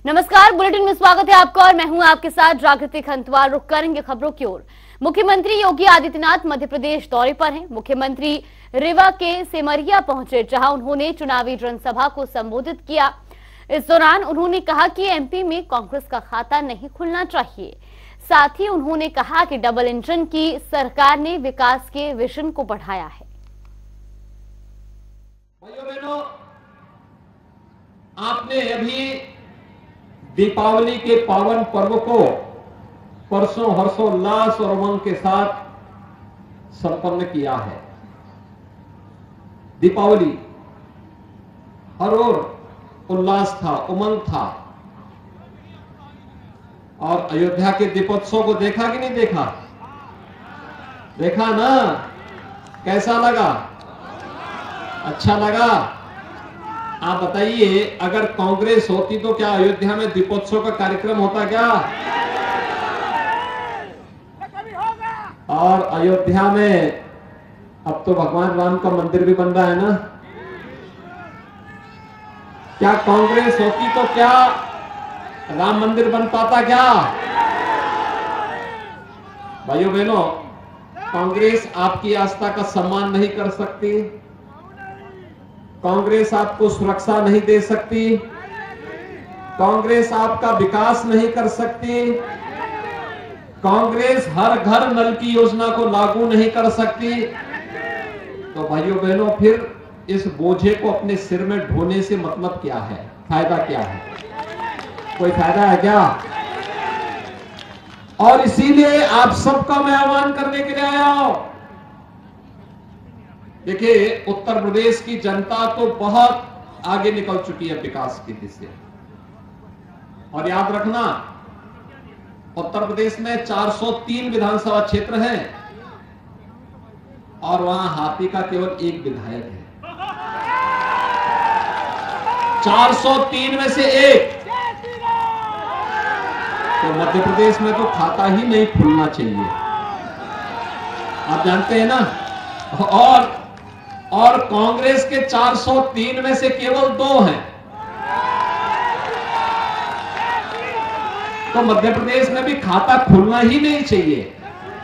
नमस्कार, बुलेटिन में स्वागत है आपका और मैं हूं आपके साथ जागृति खंतवाल। रुक करेंगे खबरों की ओर। मुख्यमंत्री योगी आदित्यनाथ मध्य प्रदेश दौरे पर हैं। मुख्यमंत्री रीवा के सेमरिया पहुंचे, जहां उन्होंने चुनावी जनसभा को संबोधित किया। इस दौरान उन्होंने कहा कि एमपी में कांग्रेस का खाता नहीं खुलना चाहिए। साथ ही उन्होंने कहा कि डबल इंजन की सरकार ने विकास के विजन को बढ़ाया है। भाइयों बहनों, आपने अभी दीपावली के पावन पर्व को परसों हर्षोल्लास और उमंग के साथ संपन्न किया है। दीपावली हर ओर उल्लास था, उमंग था। और अयोध्या के दीपोत्सव को देखा कि नहीं देखा? देखा ना? कैसा लगा? अच्छा लगा? आप बताइए, अगर कांग्रेस होती तो क्या अयोध्या में दीपोत्सव का कार्यक्रम होता क्या? और अयोध्या में अब तो भगवान राम का मंदिर भी बन रहा है ना। क्या कांग्रेस होती तो क्या राम मंदिर बन पाता क्या? भाइयों बहनों, कांग्रेस आपकी आस्था का सम्मान नहीं कर सकती। कांग्रेस आपको सुरक्षा नहीं दे सकती। कांग्रेस आपका विकास नहीं कर सकती। कांग्रेस हर घर नल की योजना को लागू नहीं कर सकती। तो भाइयों बहनों, फिर इस बोझे को अपने सिर में ढोने से मतलब क्या है? फायदा क्या है? कोई फायदा है क्या? और इसीलिए आप सबका मैं आह्वान करने के लिए आया हूं। देखिए, उत्तर प्रदेश की जनता तो बहुत आगे निकल चुकी है विकास की दिशा। और याद रखना, उत्तर प्रदेश में 403 विधानसभा क्षेत्र हैं और वहां हाथी का केवल एक विधायक है। 403 में से एक। तो मध्य प्रदेश में तो खाता ही नहीं खुलना चाहिए, आप जानते हैं ना। और कांग्रेस के 403 में से केवल 2 हैं। तो मध्य प्रदेश में भी खाता खुलना ही नहीं चाहिए।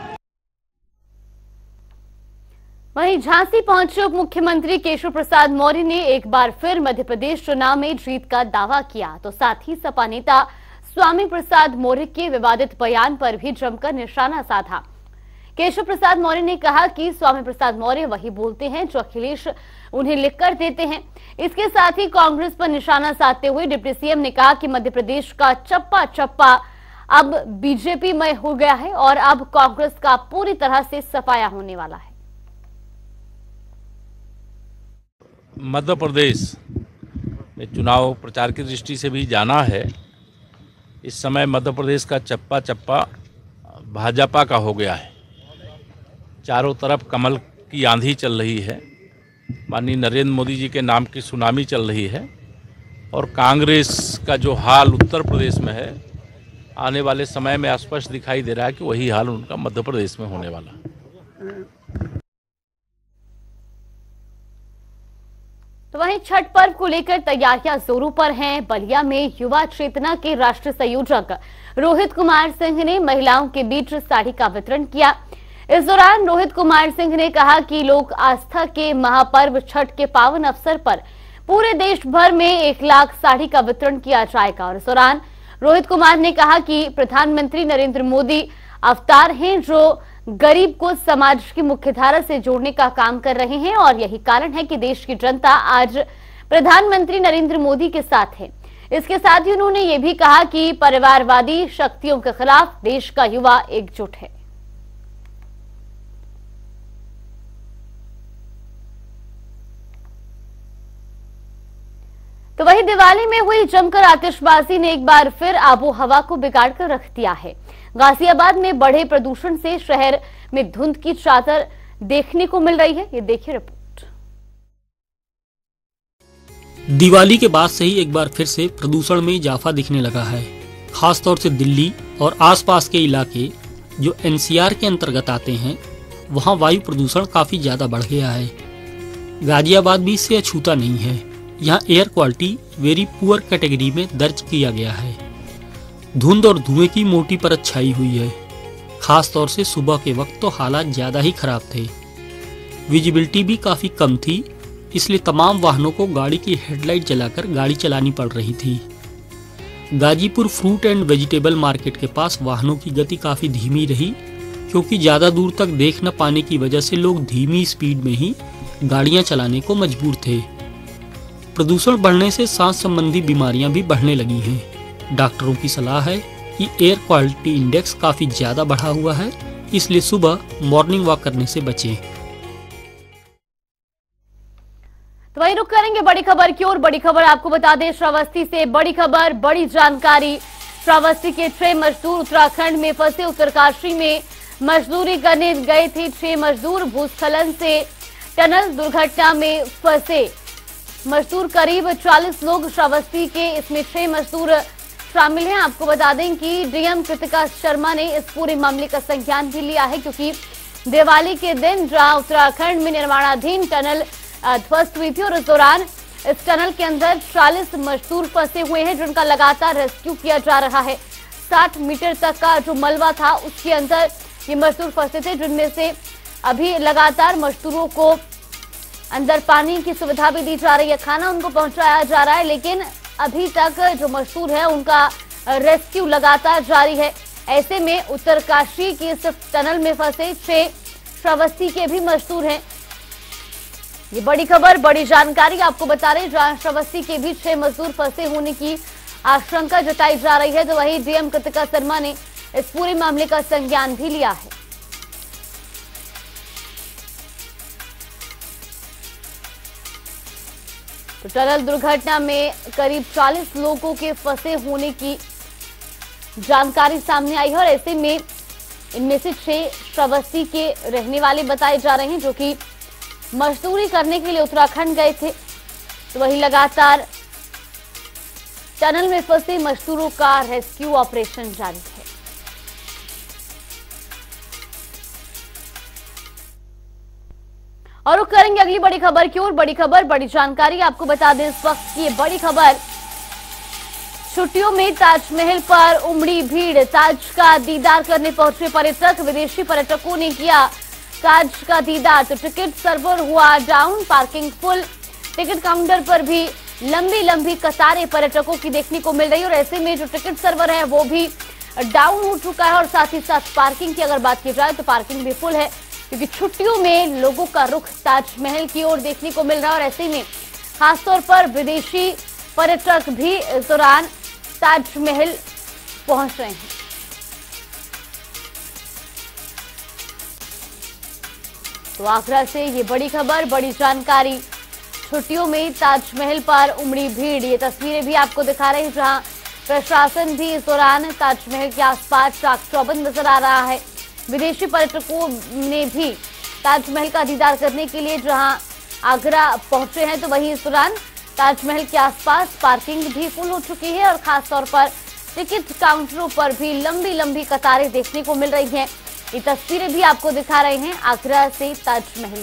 वहीं झांसी पहुंचे उप मुख्यमंत्री केशव प्रसाद मौर्य ने एक बार फिर मध्य प्रदेश चुनाव में जीत का दावा किया, तो साथ ही सपा नेता स्वामी प्रसाद मौर्य के विवादित बयान पर भी जमकर निशाना साधा। केशव प्रसाद मौर्य ने कहा कि स्वामी प्रसाद मौर्य वही बोलते हैं जो अखिलेश उन्हें लिखकर देते हैं। इसके साथ ही कांग्रेस पर निशाना साधते हुए डिप्टी सीएम ने कहा कि मध्य प्रदेश का चप्पा चप्पा अब बीजेपी में हो गया है और अब कांग्रेस का पूरी तरह से सफाया होने वाला है। मध्य प्रदेश में चुनाव प्रचार की दृष्टि से भी जाना है। इस समय मध्य प्रदेश का चप्पा चप्पा भाजपा का हो गया है। चारों तरफ कमल की आंधी चल रही है। माननीय नरेंद्र मोदी जी के नाम की सुनामी चल रही है और कांग्रेस का जो हाल उत्तर प्रदेश में है, आने वाले समय में स्पष्ट दिखाई दे रहा है कि वही हाल उनका मध्य प्रदेश में होने वाला है। तो वहीं छठ पर्व को लेकर तैयारियां जोरों पर हैं। बलिया में युवा चेतना के राष्ट्रीय संयोजक रोहित कुमार सिंह ने महिलाओं के बीच साड़ी का वितरण किया। इस दौरान रोहित कुमार सिंह ने कहा कि लोक आस्था के महापर्व छठ के पावन अवसर पर पूरे देश भर में 1 लाख साड़ी का वितरण किया जाएगा। और इस दौरान रोहित कुमार ने कहा कि प्रधानमंत्री नरेंद्र मोदी अवतार हैं जो गरीब को समाज की मुख्यधारा से जोड़ने का काम कर रहे हैं और यही कारण है कि देश की जनता आज प्रधानमंत्री नरेंद्र मोदी के साथ है। इसके साथ ही उन्होंने ये भी कहा कि परिवारवादी शक्तियों के खिलाफ देश का युवा एकजुट है। तो वही दिवाली में हुई जमकर आतिशबाजी ने एक बार फिर आबो हवा को बिगाड़ कर रख दिया है। गाजियाबाद में बढ़े प्रदूषण से शहर में धुंध की चादर देखने को मिल रही है। ये देखिए रिपोर्ट। दिवाली के बाद से ही एक बार फिर से प्रदूषण में इजाफा दिखने लगा है। खासतौर से दिल्ली और आसपास के इलाके जो एनसीआर के अंतर्गत आते हैं, वहां वायु प्रदूषण काफी ज्यादा बढ़ गया है। गाजियाबाद भी इससे अछूता नहीं है। यहाँ air quality very poor category में दर्ज किया गया है। धुंध और धुएं की मोटी परत छाई हुई है। खास तौर से सुबह के वक्त तो हालात ज्यादा ही खराब थे। विजिबिलिटी भी काफी कम थी, इसलिए तमाम वाहनों को गाड़ी की हेडलाइट जलाकर गाड़ी चलानी पड़ रही थी। Ghazipur fruit and vegetable market के पास वाहनों की गति काफी धीमी रही, क्योंकि ज्यादा दूर तक देख न पाने की वजह से लोग धीमी स्पीड में ही गाड़ियां चलाने को मजबूर थे। प्रदूषण बढ़ने से सांस संबंधी बीमारियां भी बढ़ने लगी हैं। डॉक्टरों की सलाह है कि एयर क्वालिटी इंडेक्स काफी ज्यादा बढ़ा हुआ है, इसलिए सुबह मॉर्निंग वॉक करने से बचें। तो वही रुक करेंगे बड़ी खबर की ओर। बड़ी खबर आपको बता दें, श्रावस्ती से बड़ी खबर, बड़ी जानकारी। श्रावस्ती के 6 मजदूर उत्तराखंड में फंसे। उत्तरकाशी में मजदूरी करने गए थे 6 मजदूर, भूस्खलन से टनल दुर्घटना में फंसे मजदूर करीब 40 लोग श्रावस्ती के, इसमें 6 मजदूर शामिल हैं। आपको बता दें कि डीएम कृतिका शर्मा ने इस पूरे मामले का संज्ञान भी लिया है, क्योंकि दिवाली के दिन जहां उत्तराखंड में निर्माणाधीन टनल ध्वस्त हुई थी और इस दौरान इस टनल के अंदर 40 मजदूर फंसे हुए हैं, जिनका लगातार रेस्क्यू किया जा रहा है। 60 मीटर तक का जो मलबा था उसके अंदर ये मजदूर फंसे थे, जिनमें से अभी लगातार मजदूरों को अंदर पानी की सुविधा भी दी जा रही है, खाना उनको पहुंचाया जा रहा है, लेकिन अभी तक जो मजदूर है उनका रेस्क्यू लगातार जारी है। ऐसे में उत्तरकाशी की इस टनल में फंसे 6 श्रावस्ती के भी मजदूर हैं। ये बड़ी खबर, बड़ी जानकारी आपको बता रहे हैं, जहां श्रावस्ती के भी 6 मजदूर फंसे होने की आशंका जताई जा रही है। तो वहीं डीएम कृतिका शर्मा ने इस पूरे मामले का संज्ञान भी लिया है। तो टनल दुर्घटना में करीब 40 लोगों के फंसे होने की जानकारी सामने आई है और ऐसे में इनमें से 6 श्रावस्ती के रहने वाले बताए जा रहे हैं, जो कि मजदूरी करने के लिए उत्तराखंड गए थे। तो वही लगातार टनल में फंसे मजदूरों का रेस्क्यू ऑपरेशन जारी है। और रुक करेंगे अगली बड़ी खबर की ओर। बड़ी खबर, बड़ी जानकारी आपको बता दें, इस वक्त की बड़ी खबर, छुट्टियों में ताजमहल पर उमड़ी भीड़। ताज का दीदार करने पहुंचे पर्यटक, विदेशी पर्यटकों ने किया ताज का दीदार। तो टिकट सर्वर हुआ down, parking full, ticket counter पर भी लंबी लंबी कतारें पर्यटकों की देखने को मिल रही है और ऐसे में जो टिकट सर्वर है वो भी डाउन हो चुका है और साथ ही साथ पार्किंग की अगर बात की जाए तो पार्किंग भी फुल है, क्योंकि छुट्टियों में लोगों का रुख ताजमहल की ओर देखने को मिल रहा है और ऐसे में खासतौर पर विदेशी पर्यटक भी इस दौरान ताजमहल पहुंच रहे हैं। तो आगरा से ये बड़ी खबर, बड़ी जानकारी, छुट्टियों में ताजमहल पर उमड़ी भीड़। ये तस्वीरें भी आपको दिखा रहे हैं, जहां प्रशासन भी इस दौरान ताजमहल के आसपास चाक चौबंद नजर आ रहा है। विदेशी पर्यटकों ने भी ताजमहल का दीदार करने के लिए जहां आगरा पहुंचे हैं, तो वहीं इस दौरान ताजमहल के आसपास पार्किंग भी फुल हो चुकी है और खासतौर पर टिकट काउंटरों पर भी लंबी लंबी कतारें देखने को मिल रही हैं। ये तस्वीरें भी आपको दिखा रहे हैं आगरा से ताजमहल।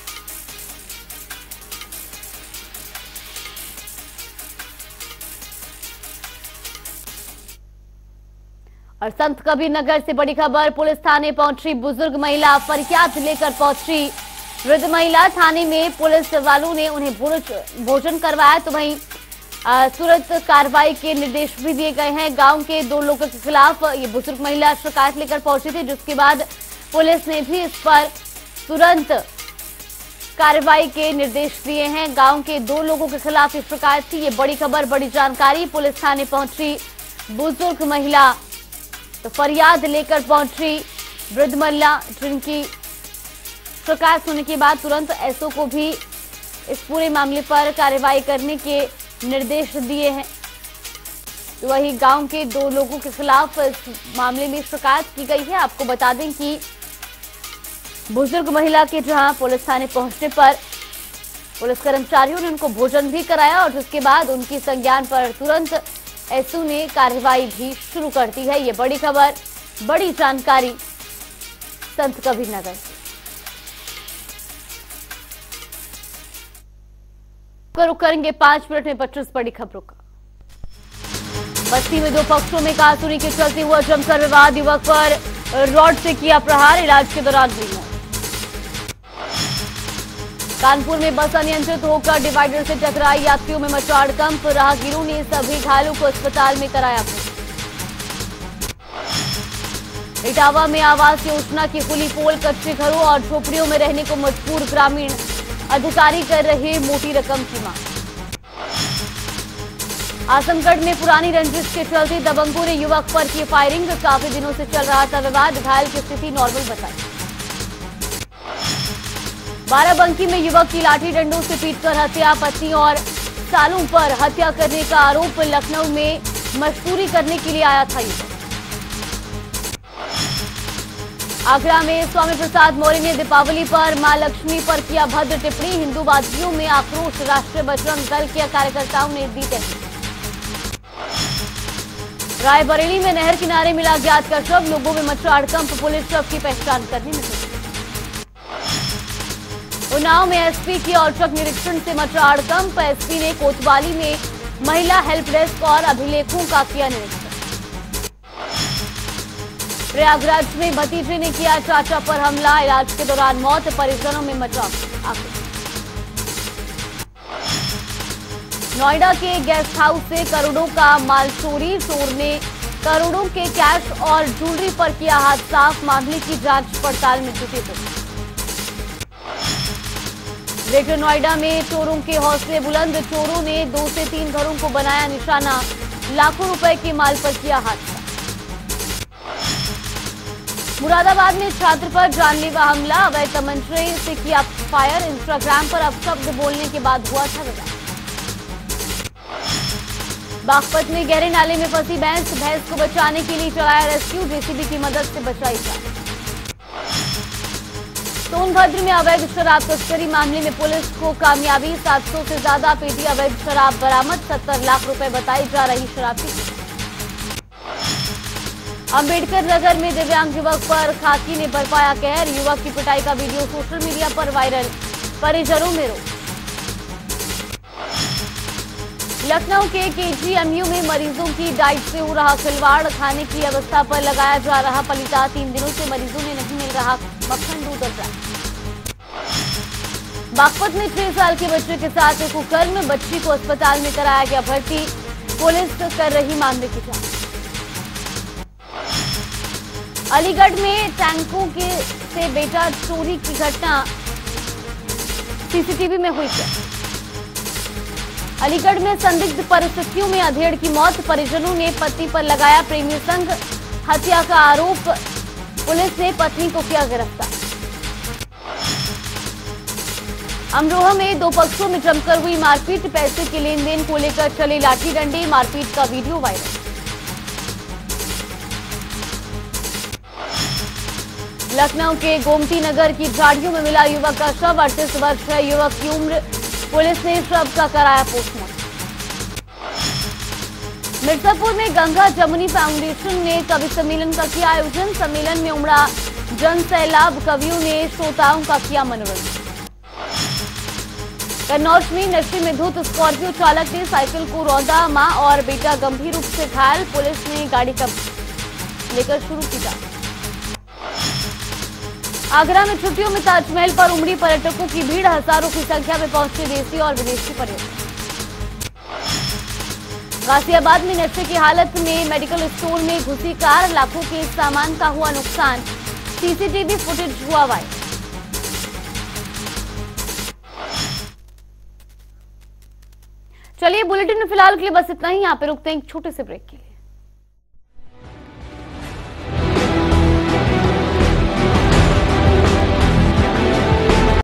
और संत कबीर नगर से बड़ी खबर, पुलिस थाने पहुंची बुजुर्ग महिला, फरियाद लेकर पहुंची वृद्ध महिला। थाने में पुलिस वालों ने उन्हें भोजन करवाया, तो वहीं तुरंत कार्रवाई के निर्देश भी दिए गए हैं। गांव के 2 लोगों के खिलाफ ये बुजुर्ग महिला शिकायत लेकर पहुंची थी, जिसके बाद पुलिस ने भी इस पर तुरंत कार्रवाई के निर्देश दिए हैं। गांव के 2 लोगों के खिलाफ ये शिकायत थी। ये बड़ी खबर, बड़ी जानकारी, पुलिस थाने पहुंची बुजुर्ग महिला, तो फरियाद लेकर पहुंची वृद्ध महिला, जिनकी शिकायत होने के बाद तुरंत एसओ को भी इस पूरे मामले पर कार्रवाई करने के निर्देश दिए हैं। तो वही गांव के 2 लोगों के खिलाफ इस मामले में शिकायत की गई है। आपको बता दें कि बुजुर्ग महिला के जहां पुलिस थाने पहुंचने पर पुलिस कर्मचारियों ने उनको भोजन भी कराया और जिसके बाद उनकी संज्ञान पर तुरंत एसओ ने कार्रवाई भी शुरू कर दी है। ये बड़ी खबर, बड़ी जानकारी संत कबीर नगर। पर रुक करेंगे 5 मिनट में 25 बड़ी खबरों का। बस्ती में 2 पक्षों में कहासुनी के चलते हुआ जमकर विवाद, युवक पर रॉड से किया प्रहार, इलाज के दौरान हुई मौत। कानपुर में बस अनियंत्रित होकर डिवाइडर से टकराई, यात्रियों में मचा हड़कंप, राहगीरों ने सभी घायलों को अस्पताल में कराया भर्ती। इटावा में आवास योजना की खुली पोल, कच्चे घरों और झोपड़ियों में रहने को मजबूर ग्रामीण, अधिकारी कर रहे मोटी रकम की मांग। आजमगढ़ में पुरानी रंजिश के चलते दबंगों ने युवक पर की फायरिंग, काफी दिनों से चल रहा था विवाद, घायल की स्थिति नॉर्मल बताई। बाराबंकी में युवक की लाठी डंडों से पीटकर हत्या, पत्नी और सालों पर हत्या करने का आरोप, लखनऊ में मजदूरी करने के लिए आया था युवक। आगरा में स्वामी प्रसाद मौर्य ने दीपावली पर मां लक्ष्मी पर किया भद्र टिप्पणी, हिंदूवादियों में आक्रोश, राष्ट्रीय बजरंग दल के कार्यकर्ताओं ने दी तहरीर। रायबरेली में नहर किनारे मिला ज्ञात का शव, लोगों में मचा हड़कंप, पुलिस शव की पहचान करने में जुटी। उन्नाव में एसपी की औचक निरीक्षण से मचा हड़कंप, एसपी ने कोतवाली में महिला हेल्प डेस्क और अभिलेखों का किया निरीक्षण। प्रयागराज में भतीजे ने किया चाचा पर हमला, इलाज के दौरान मौत, परिजनों में मचा आक्रोश। नोएडा के गेस्ट हाउस से करोड़ों का माल चोरी, चोर ने करोड़ों के कैश और ज्वेलरी पर किया हाथ साफ, मामले की जांच पड़ताल में जुटे थे। ग्रेटर नोएडा में चोरों के हौसले बुलंद, चोरों ने 2 से 3 घरों को बनाया निशाना, लाखों रुपए के माल पर किया हादसा। मुरादाबाद में छात्र पर जानलेवा हमला, अवैध तमंचे से किया फायर, इंस्टाग्राम पर अपशब्द बोलने के बाद हुआ था विवाद। बागपत में गहरे नाले में फंसी भैंस को बचाने के लिए चलाया रेस्क्यू, जेसीबी की मदद से बचाई जान। सोनभद्र में अवैध शराब तस्करी मामले में पुलिस को कामयाबी, 700 से ज्यादा पेटी अवैध शराब बरामद, 70 लाख रुपए बताई जा रही शराब की। अंबेडकर नगर में दिव्यांग युवक पर खाकी ने बरपाया कहर, युवक की पिटाई का वीडियो सोशल मीडिया पर वायरल, परिजनों में रोष। लखनऊ के केजीएमयू में मरीजों की डाइट से हो रहा खिलवाड़, खाने की व्यवस्था पर लगाया जा रहा पलीता, 3 दिनों से मरीजों ने नहीं मिल रहा मक्खन, दूध और चाय। बागपत में 6 साल के बच्चे के साथ कुकर्म, बच्ची को अस्पताल में कराया गया भर्ती, पुलिस कर रही मामले की जांच। अलीगढ़ में टैंकों से बेटा चोरी की घटना सीसीटीवी में हुई कैद। अलीगढ़ में संदिग्ध परिस्थितियों में अधेड़ की मौत, परिजनों ने पति पर लगाया प्रेमी संग, हत्या का आरोप, पुलिस ने पत्नी को किया गिरफ्तार। अमरोहा में 2 पक्षों में जमकर हुई मारपीट, पैसे के लेन देन को लेकर चले लाठी डंडे, मारपीट का वीडियो वायरल। लखनऊ के गोमती नगर की झाड़ियों में मिला युवक का शव, 38 वर्ष है युवक की उम्र, पुलिस ने शव का कराया पोस्टमार्टम। मिर्जापुर में गंगा जमुनी फाउंडेशन ने कवि सम्मेलन का किया आयोजन, सम्मेलन में उमड़ा जन सैलाब, कवियों ने श्रोताओं का किया मनोरंजन। कन्नौज में नशे में धुत स्कॉर्पियो चालक ने साइकिल को रौंदा, मां और बेटा गंभीर रूप से घायल, पुलिस ने गाड़ी का लेकर शुरू की जांच। आगरा में छुट्टियों में ताजमहल पर उमड़ी पर्यटकों की भीड़, हजारों की संख्या में पहुंचे देसी और विदेशी पर्यटक। गाजियाबाद में नशे की हालत में मेडिकल स्टोर में घुसी कार, लाखों के सामान का हुआ नुकसान, सीसीटीवी फुटेज हुआ वायरल। चलिए बुलेटिन में फिलहाल के लिए बस इतना ही, यहाँ पे रुकते हैं एक छोटे से ब्रेक के लिए।